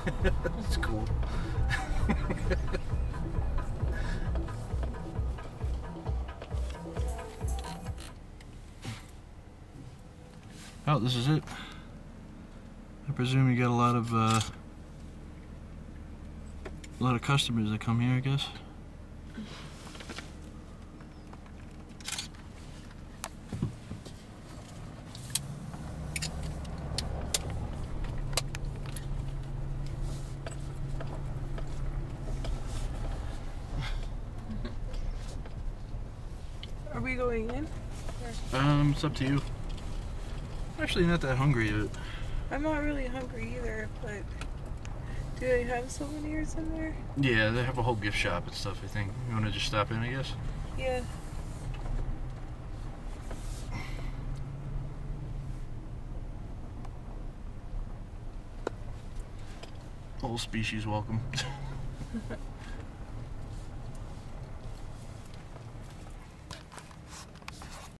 It's cool. Oh, this is it. I presume you got a lot of customers that come here, I guess. Are we going in? It's up to you. I'm actually not that hungry yet. I'm not really hungry either, but do they have souvenirs in there? Yeah, they have a whole gift shop and stuff, I think. You want to just stop in, I guess? Yeah. Whole species welcome.